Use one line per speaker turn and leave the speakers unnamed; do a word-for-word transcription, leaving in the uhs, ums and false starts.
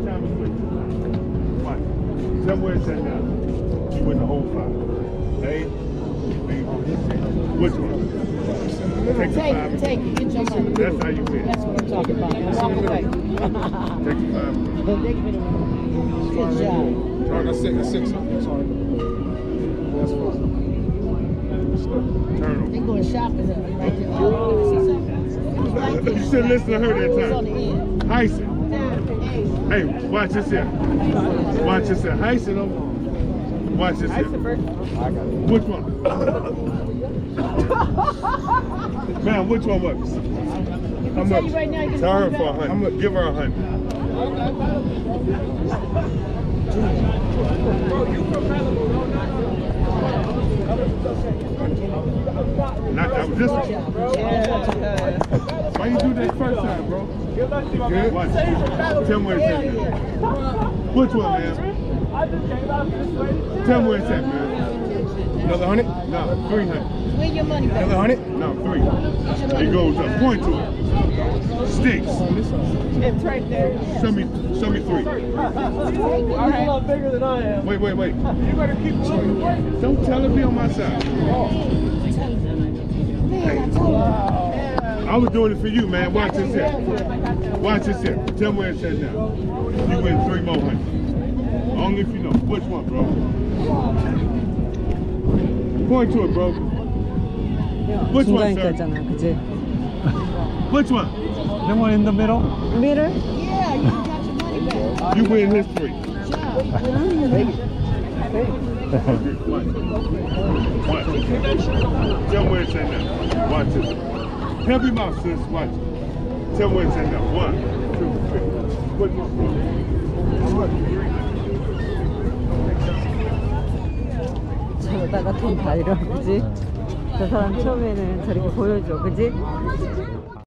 time is with you. Watch. Tell me where it's at now. You win the whole five. Hey, which one? Take the
Take
five.
it, take it, get your money.
That's how you win.
That's what I'm talking about. Now walk away.
Take the five.
Good job.
Alright, that's six. That's six. Sorry. That's four.
Turn them.
They going shopping right there. Oh, like
You should listen to her that
on the
time.
end.
Heisen. Hey, watch this here. Watch this here. Heisen over. Watch this here. Which one? Man, which one was it? How
tell
much?
you right now, you
Tell her
get
for a hundred. I'm gonna give her a hundred. Not that was this one. Why you do that first time, bro? Good? Watch. Tell me where it's at. Which one, man? Tell me where it's at, man.
Another hundred?
No, three hundred.
Win your money back.
Another hundred?
No, three. It goes up. Point to it. Sticks.
It's right there.
Show me, show me three.
He's a lot bigger than I am.
Wait, wait, wait.
You better keep moving.
Don't tell her be on my side. I was doing it for you, man. Watch this here. Watch this here. Tell me where it's at now. You win three more hundred. Only if you know. Which one, bro? Point to it, bro. Which one, sir?
있잖아, 그치?
Which one?
The one in the middle? Middle?
Yeah, you got your money back.
You win his three.
Good job.
Watch. Watch. Tell me where it's at now. Watch it. Help him out, sis. Watch it. Tell me where it's at now. One, two, three. Which one, bro?
저러다가 돈 다 잃어, 그지? 저 사람 처음에는 저렇게 보여줘, 그지?